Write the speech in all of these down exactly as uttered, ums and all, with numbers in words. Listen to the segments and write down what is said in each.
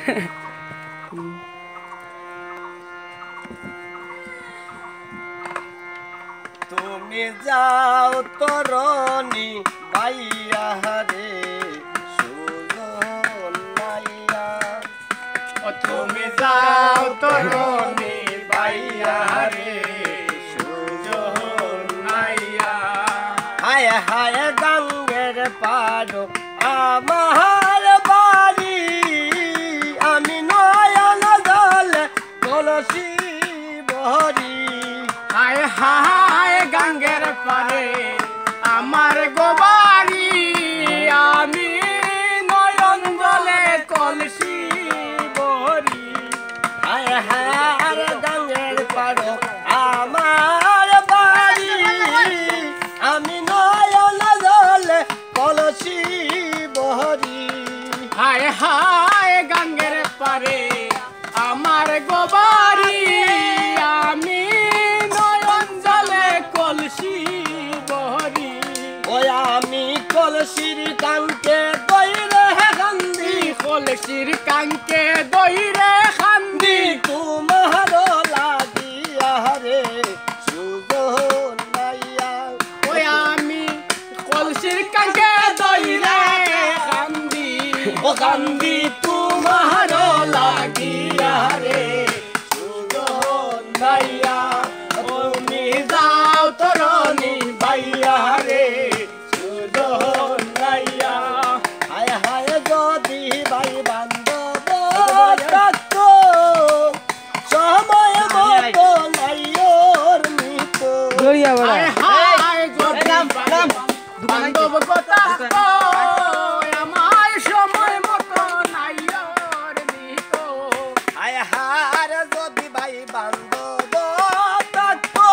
তুমি যাও তরণী বাইয়া রে সুজন নাইয়া ও তুমি যাও তরণী বাইয়া রে সুজন নাইয়া হায় হায় গঙ্গের পাড়ো আমার বাড়ি আমি নয়ন জলে কলসি ভরি হায় হায় গঙ্গের পারে আমার গোবারি আমি নয়ন জলে কলসি ভরি হায় হায় গঙ্গের পাড়ো আমার বাড়ি আমি নয়ন জলে কলসি ভরি হায় হায় গঙ্গের পারে আমার গোবারি আমি নয়ন জলে কলসি ভরি ওই আমি কলসির কাঙ্কে দইরে কান্দি কলসির কাঙ্কে দইরে খান্দি তোমার লাগিয়া রে সুজন নাইয়া ওই আমি কলসির কাঙ্কে দইরে খান্দি ও কান্দি তোমার লাগিয়া রে সুজন নাইয়া তুমি যাও তরণী বাইয়া রে সুজন নাইয়া হায় হায় যদি ভাই বান্ধব থাকতো সময় মতো নাইয়োর মৃত হায় হায় যদি বান্ধব কথা আমার সময় মতো নাইয়োর নিত হায় হায় যদি ভাই বান্ধব থাকতো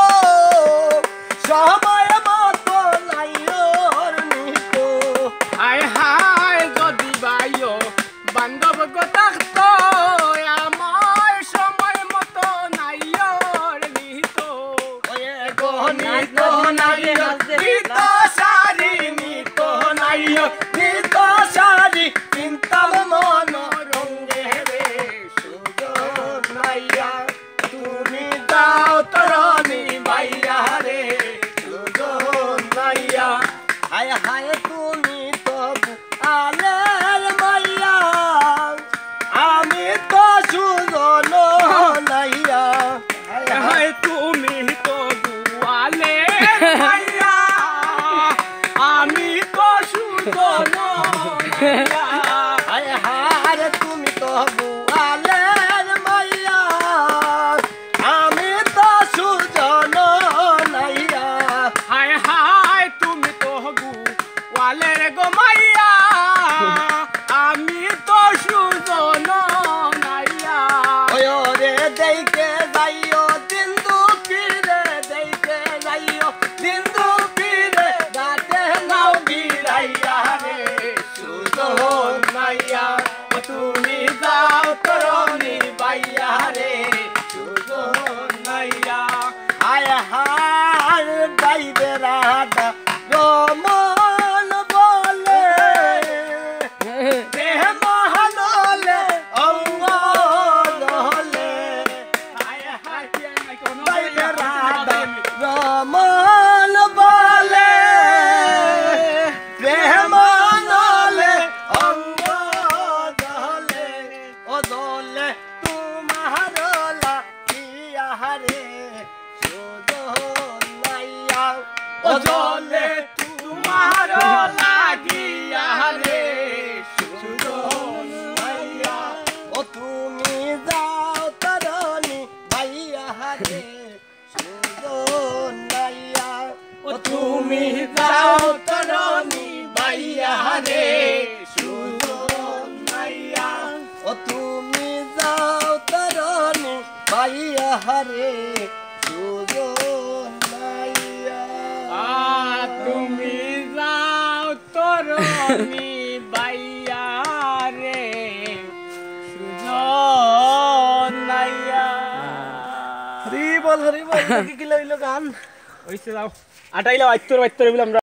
সময় মতো নাইয়োর মৃত হায় হায় যদি বাইও বান্ধব থাকত আমার সময় মতো নাইয়োর নিত ওয়ে গণিত নাইয়ো নিত সারি নিত নাইয়ো নিত সারি চিন্তাম মন রঙ্গে রে সুজন নাইয়া তুমি যাও তরণী বাইয়া রে সুজন নাইয়া হায় হায় তুমি তো আলের মাইয়া আমি তো সুজন নাইয়া হায় হায় হায় তুমি তো দুয়ালে মাইয়া আমি তো সুজন হায় হায় তুমি তো বুয়ালের মাইয়া আমি তো সুজন নাইয়া হায় হায় তুমি তো গুয়ালের গো মাইয়া আমি তো সুজন নাইয়া ওই রে দেখে যাইও দিন দুঃখীরে দেখে যাইও দিন দুঃখীরে গাতে নাও গিরাইয়া রে সুজন নাইয়া ও তুমি যাও তরণী বাইয়া রে সুজন নাইয়া হায় হায় বাইরে রাধা রমন বলে দেহ মহানলে অঙ্গ দহলে হায় হায় বাইরে রাধা রমন বলে দেহ মহানলে অঙ্গ দহলে ও দলে তোমার লাগিয়া রে সুজন নাইয়া ও দলে তোমার লাগিয়া রে সুজন নাইয়া ও তুমি যাও তরণী বাইয়া রে সুজন নাইয়া ও তুমি যাও তরণী বাইয়া রে সুজন নাইয়া ও তুমি যাও তরণী বাইয়া রে সুজন নাইয়া তুমি যাও তরণী বাইয়া রে সুজন নাইয়া হরি বল হরি বল কি কি লইলো গান ওইসে যাও আটাইলা আইতর আইতর বলে আমরা